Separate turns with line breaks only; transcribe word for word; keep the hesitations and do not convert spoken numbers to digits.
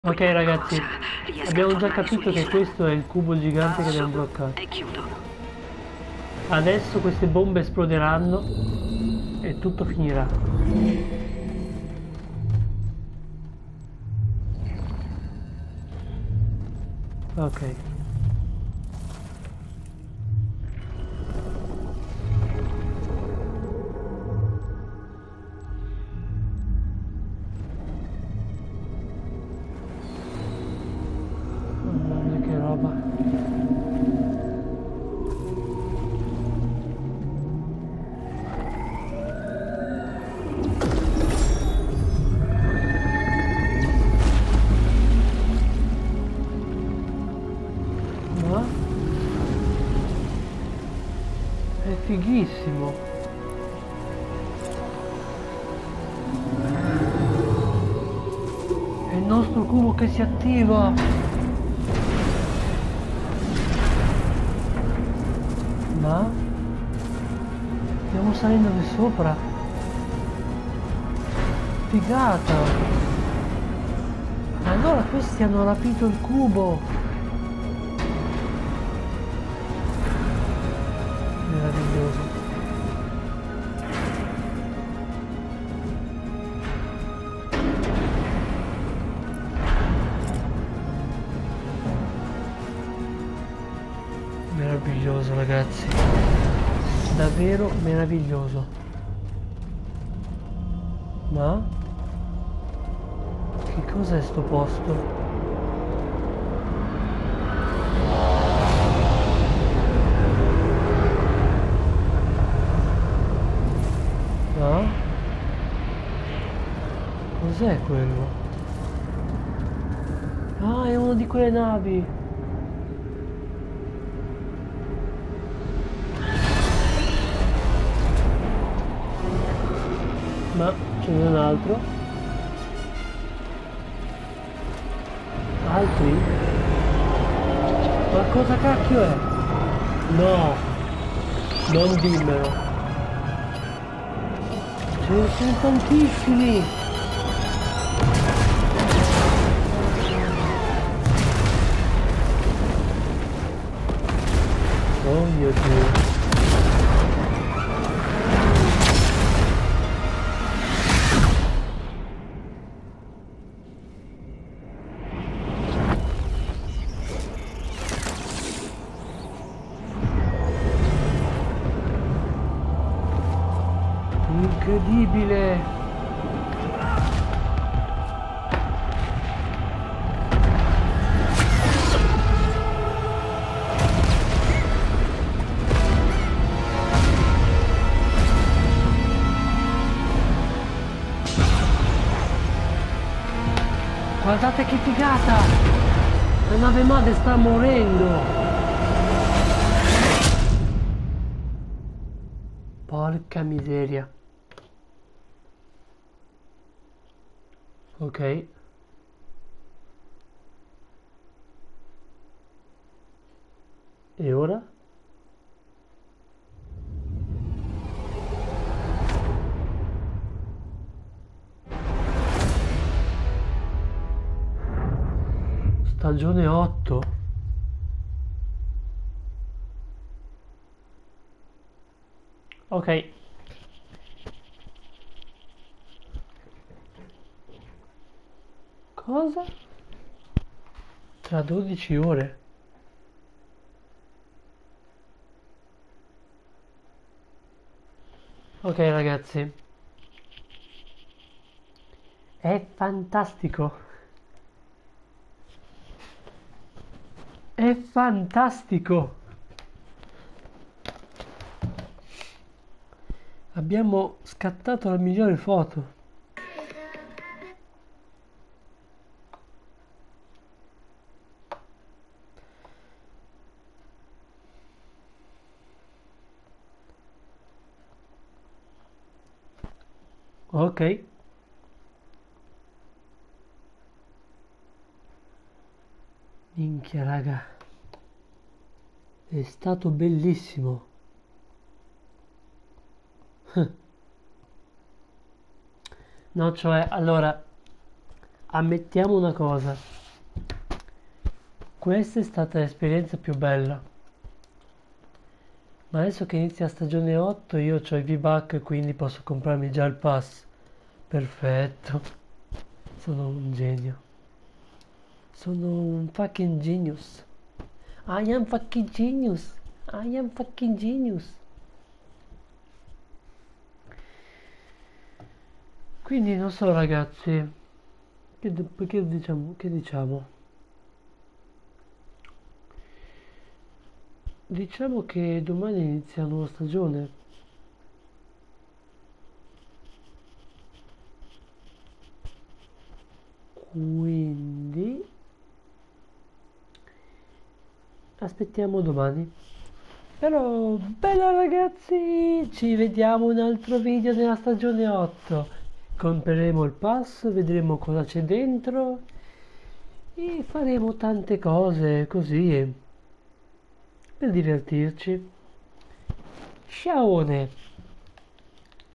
Ok ragazzi, abbiamo già capito che questo è il cubo gigante che abbiamo bloccato.
E chiudo.
Adesso queste bombe esploderanno e tutto finirà. Ok. Mamma mia che roba. Ma è fighissimo. È il nostro cubo che si attiva. Ma stiamo salendo di sopra. Figata. Allora questi hanno rapito il cubo. Meraviglioso. Meraviglioso ragazzi, davvero meraviglioso. Ma che cos'è sto posto? Ma cos'è quello? Ah, è una di quelle navi. Ma ce n'è un altro? Altri? Ma cosa cacchio è? No, non dimmelo. Ce ne sono tantissimi. Oh mio Dio. Incredibile. Guardate che figata! La nave madre sta morendo! Porca miseria. Ok. E ora? Stagione otto. Ok. Cosa? Tra dodici ore. Ok ragazzi. È fantastico. È fantastico. Abbiamo scattato la migliore foto. Ok. Minchia raga. È stato bellissimo. No, cioè, allora, ammettiamo una cosa, questa è stata l'esperienza più bella, ma adesso che inizia la stagione otto io ho i V-Buck, quindi posso comprarmi già il pass. Perfetto, sono un genio, sono un fucking genius, I am fucking genius, I am fucking genius. Quindi non so ragazzi, che, che diciamo, che diciamo? Diciamo che domani inizia la nuova stagione. Quindi aspettiamo domani. Però bella ragazzi, ci vediamo in un altro video nella stagione otto. Compreremo il pass, vedremo cosa c'è dentro e faremo tante cose così per divertirci. Ciao!